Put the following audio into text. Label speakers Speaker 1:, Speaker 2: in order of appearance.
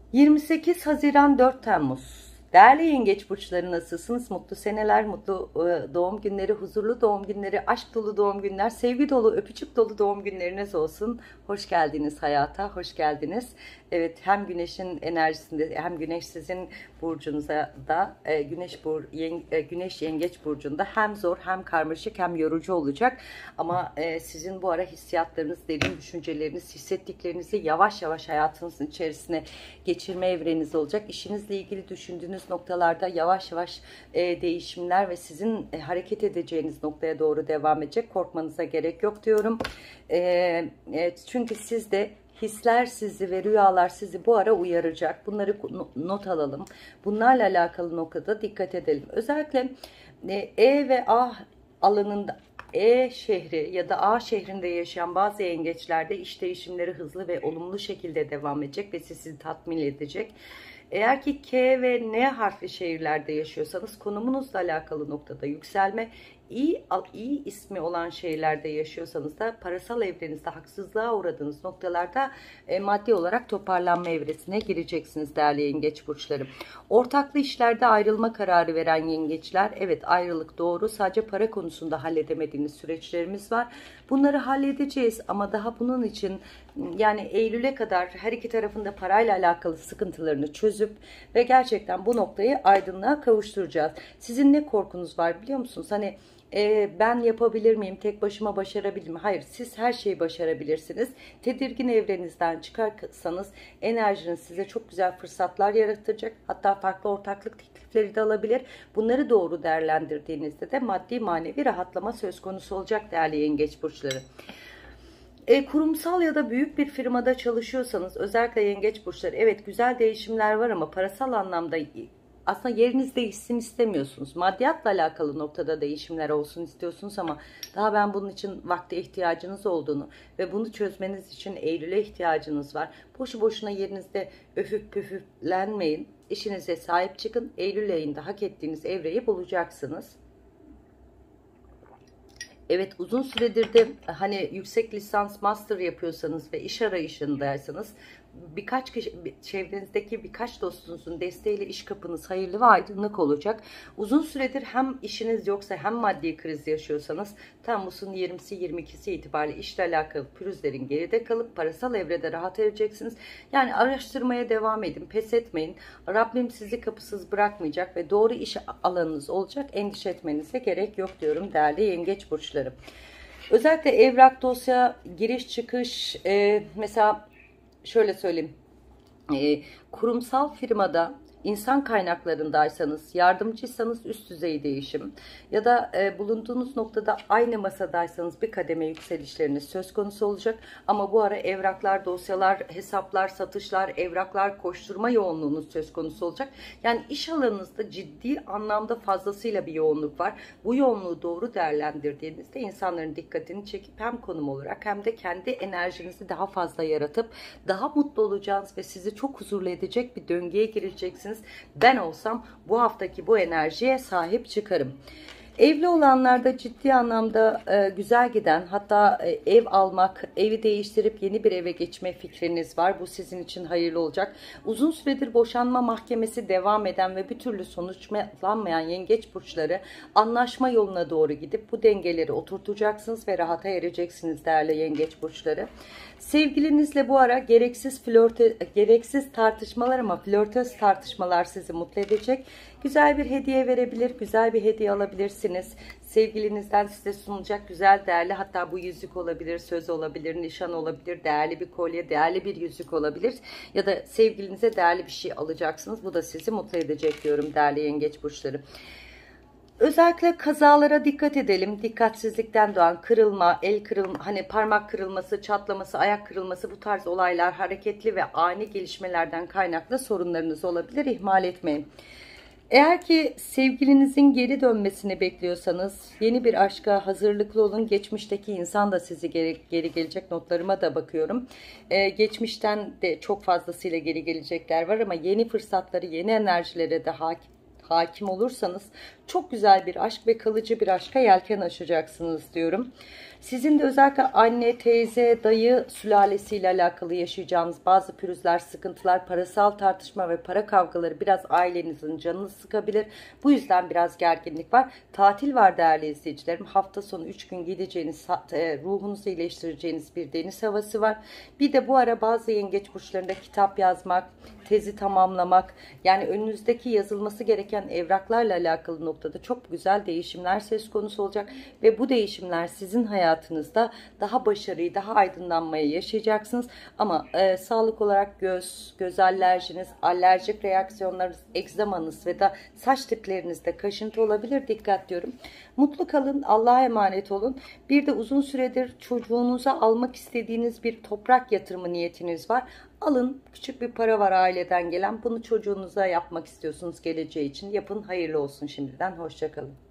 Speaker 1: 28 Haziran 4 Temmuz. Değerli yengeç burçları, nasılsınız? Mutlu seneler, mutlu doğum günleri, huzurlu doğum günleri, aşk dolu doğum günler, sevgi dolu, öpücük dolu doğum günleriniz olsun. Hoş geldiniz hayata, hoş geldiniz. Evet, hem güneşin enerjisinde hem güneş sizin burcunuza da güneş yengeç burcunda hem zor hem karmaşık hem yorucu olacak. Ama sizin bu ara hissiyatlarınız, derin düşünceleriniz, hissettiklerinizi yavaş yavaş hayatınızın içerisine geçirme evreniniz olacak. İşinizle ilgili düşündüğünüz noktalarda yavaş yavaş değişimler ve sizin hareket edeceğiniz noktaya doğru devam edecek. Korkmanıza gerek yok diyorum. Çünkü sizde hisler sizi ve rüyalar sizi bu ara uyaracak. Bunları not alalım. Bunlarla alakalı noktada dikkat edelim. Özellikle E ve A alanında, E şehri ya da A şehrinde yaşayan bazı yengeçlerde iş değişimleri hızlı ve olumlu şekilde devam edecek ve sizi tatmin edecek. Eğer ki K ve N harfli şehirlerde yaşıyorsanız konumunuzla alakalı noktada yükselme, İ ismi olan şehirlerde yaşıyorsanız da parasal evrenizde haksızlığa uğradığınız noktalarda maddi olarak toparlanma evresine gireceksiniz değerli yengeç burçları. Ortaklı işlerde ayrılma kararı veren yengeçler, evet ayrılık doğru, sadece para konusunda halledemediğiniz süreçlerimiz var. Bunları halledeceğiz ama daha bunun için yani Eylül'e kadar her iki tarafında parayla alakalı sıkıntılarını çözüp ve gerçekten bu noktayı aydınlığa kavuşturacağız. Sizin ne korkunuz var biliyor musunuz? Hani ben yapabilir miyim? Tek başıma başarabilir miyim? Hayır, siz her şeyi başarabilirsiniz. Tedirgin evrenizden çıkarsanız enerjiniz size çok güzel fırsatlar yaratacak. Hatta farklı ortaklık teklifleri de alabilir. Bunları doğru değerlendirdiğinizde de maddi manevi rahatlama söz konusu olacak değerli yengeç burçları. Kurumsal ya da büyük bir firmada çalışıyorsanız özellikle yengeç burçları, evet güzel değişimler var ama parasal anlamda aslında yeriniz değişsin istemiyorsunuz. Maddiyatla alakalı noktada değişimler olsun istiyorsunuz ama daha ben bunun için vakte ihtiyacınız olduğunu ve bunu çözmeniz için Eylül'e ihtiyacınız var. Boşu boşuna yerinizde öfüp püfüklenmeyin. İşinize sahip çıkın. Eylül ayında hak ettiğiniz evreyi bulacaksınız. Evet, uzun süredir de hani yüksek lisans master yapıyorsanız ve iş arayışındaysanız birkaç kişi, çevrenizdeki birkaç dostunuzun desteğiyle iş kapınız hayırlı ve aydınlık olacak. Uzun süredir hem işiniz yoksa hem maddi kriz yaşıyorsanız Temmuz'un 20'si 22'si itibariyle işle alakalı pürüzlerin geride kalıp parasal evrede rahat edeceksiniz. Yani araştırmaya devam edin, pes etmeyin. Rabbim sizi kapısız bırakmayacak ve doğru iş alanınız olacak. Endişe etmenize gerek yok diyorum değerli yengeç burçları. Özellikle evrak, dosya, giriş çıkış, mesela şöyle söyleyeyim, kurumsal firmada insan kaynaklarındaysanız, yardımcıysanız üst düzey değişim ya da bulunduğunuz noktada aynı masadaysanız bir kademe yükselişleriniz söz konusu olacak. Ama bu ara evraklar, dosyalar, hesaplar, satışlar, evraklar, koşturma yoğunluğunuz söz konusu olacak. Yani iş alanınızda ciddi anlamda fazlasıyla bir yoğunluk var. Bu yoğunluğu doğru değerlendirdiğinizde insanların dikkatini çekip hem konum olarak hem de kendi enerjinizi daha fazla yaratıp daha mutlu olacağınız ve sizi çok huzurlu edecek bir döngüye gireceksiniz. Ben olsam bu haftaki bu enerjiye sahip çıkarım. Evli olanlarda ciddi anlamda güzel giden, hatta ev almak, evi değiştirip yeni bir eve geçme fikriniz var. Bu sizin için hayırlı olacak. Uzun süredir boşanma mahkemesi devam eden ve bir türlü sonuçlanmayan yengeç burçları anlaşma yoluna doğru gidip bu dengeleri oturtacaksınız ve rahata ereceksiniz değerli yengeç burçları. Sevgilinizle bu ara gereksiz tartışmalar ama flörtöz tartışmalar sizi mutlu edecek. Güzel bir hediye verebilir, güzel bir hediye alabilirsiniz. Sevgilinizden size sunulacak güzel, değerli, hatta bu yüzük olabilir, söz olabilir, nişan olabilir, değerli bir kolye, değerli bir yüzük olabilir. Ya da sevgilinize değerli bir şey alacaksınız. Bu da sizi mutlu edecek diyorum değerli yengeç burçları. Özellikle kazalara dikkat edelim. Dikkatsizlikten doğan kırılma, el kırılma, hani parmak kırılması, çatlaması, ayak kırılması, bu tarz olaylar hareketli ve ani gelişmelerden kaynaklı sorunlarınız olabilir. İhmal etmeyin. Eğer ki sevgilinizin geri dönmesini bekliyorsanız yeni bir aşka hazırlıklı olun. Geçmişteki insan da sizi geri gelecek, notlarıma da bakıyorum. Geçmişten de çok fazlasıyla geri gelecekler var ama yeni fırsatları, yeni enerjilere de hakim olursanız çok güzel bir aşk ve kalıcı bir aşka yelken açacaksınız diyorum. Sizin de özellikle anne, teyze, dayı sülalesiyle alakalı yaşayacağınız bazı pürüzler, sıkıntılar, parasal tartışma ve para kavgaları biraz ailenizin canını sıkabilir. Bu yüzden biraz gerginlik var. Tatil var değerli izleyicilerim. Hafta sonu 3 gün gideceğiniz, ruhunuzu iyileştireceğiniz bir deniz havası var. Bir de bu ara bazı yengeç burçlarında kitap yazmak, tezi tamamlamak, yani önünüzdeki yazılması gereken evraklarla alakalı noktada çok güzel değişimler söz konusu olacak ve bu değişimler sizin hayatınızda daha başarıyı, daha aydınlanmayı yaşayacaksınız. Ama sağlık olarak göz alerjiniz, alerjik reaksiyonlarınız, egzamanız ve da saç diplerinizde kaşıntı olabilir. Dikkat diyorum. Mutlu kalın, Allah'a emanet olun. Bir de uzun süredir çocuğunuza almak istediğiniz bir toprak yatırımı niyetiniz var. Alın, küçük bir para var aileden gelen. Bunu çocuğunuza yapmak istiyorsunuz geleceği için. Yapın, hayırlı olsun şimdiden. Hoşça kalın.